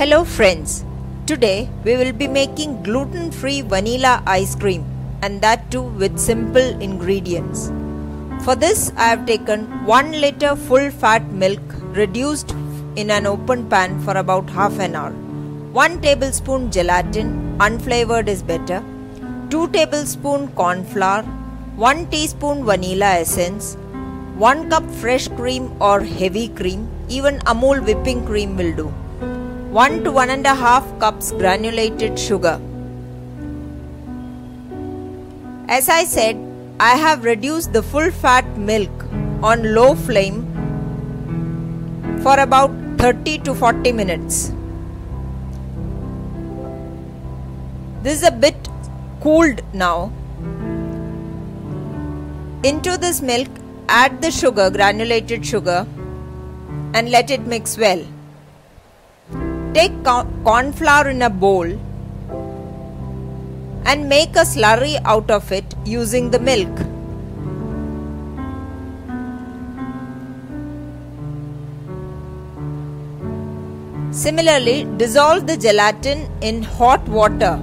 Hello friends, today we will be making gluten-free vanilla ice cream, and that too with simple ingredients. For this I have taken 1 liter full fat milk reduced in an open pan for about half an hour, 1 tablespoon gelatin, unflavored is better, 2 tablespoon corn flour, 1 teaspoon vanilla essence, 1 cup fresh cream or heavy cream, even Amul whipping cream will do. 1 to 1.5 cups granulated sugar. As I said, I have reduced the full fat milk on low flame for about 30 to 40 minutes. This is a bit cooled now. Into this milk, add the sugar, granulated sugar, and let it mix well. Take corn flour in a bowl and make a slurry out of it using the milk. Similarly, dissolve the gelatin in hot water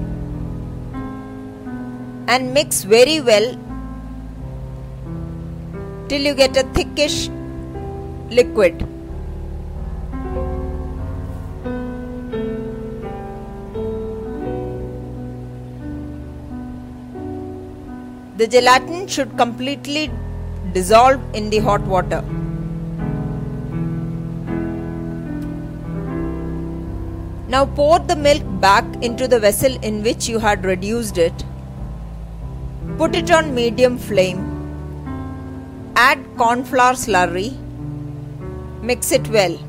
and mix very well till you get a thickish liquid. The gelatin should completely dissolve in the hot water. Now pour the milk back into the vessel in which you had reduced it. Put it on medium flame. Add corn flour slurry. Mix it well.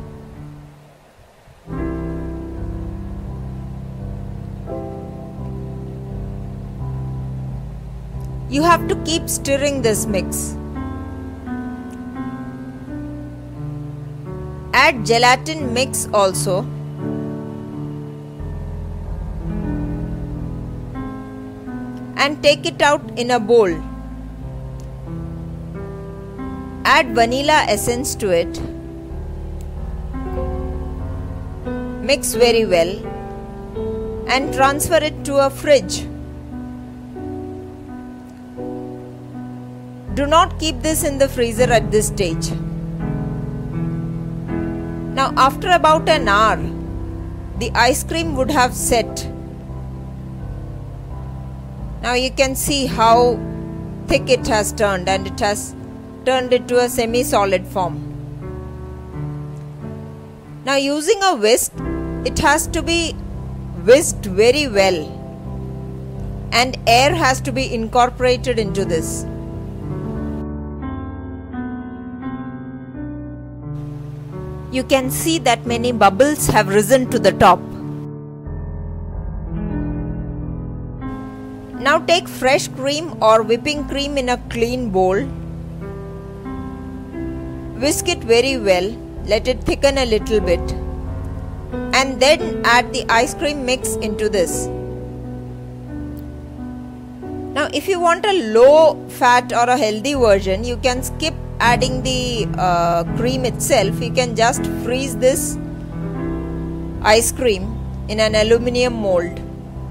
You have to keep stirring this mix. Add gelatin mix also. And take it out in a bowl. Add vanilla essence to it. Mix very well and transfer it to a fridge. Do not keep this in the freezer at this stage. Now after about an hour, the ice cream would have set. Now you can see how thick it has turned, and it has turned it to a semi-solid form. Now using a whisk, it has to be whisked very well and air has to be incorporated into this. You can see that many bubbles have risen to the top. Now take fresh cream or whipping cream in a clean bowl. Whisk it very well, let it thicken a little bit, and then add the ice cream mix into this. Now if you want a low fat or a healthy version, you can skip adding the cream itself. You can just freeze this ice cream in an aluminium mold.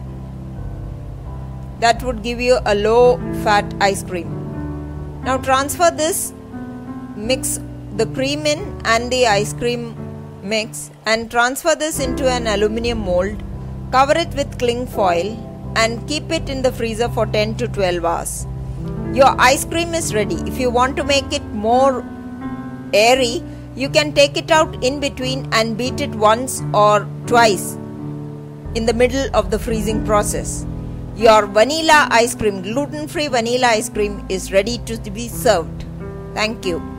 That would give you a low fat ice cream. Now transfer this, mix the cream in and the ice cream mix, and transfer this into an aluminium mold. Cover it with cling foil and keep it in the freezer for 10 to 12 hours. Your ice cream is ready. If you want to make it more airy, you can take it out in between and beat it once or twice in the middle of the freezing process. Your vanilla ice cream, gluten-free vanilla ice cream is ready to be served. Thank you.